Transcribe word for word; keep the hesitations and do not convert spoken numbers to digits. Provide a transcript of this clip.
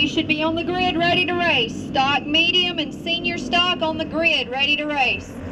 you should be on the grid ready to race. Stock, medium, and senior stock on the grid ready to race.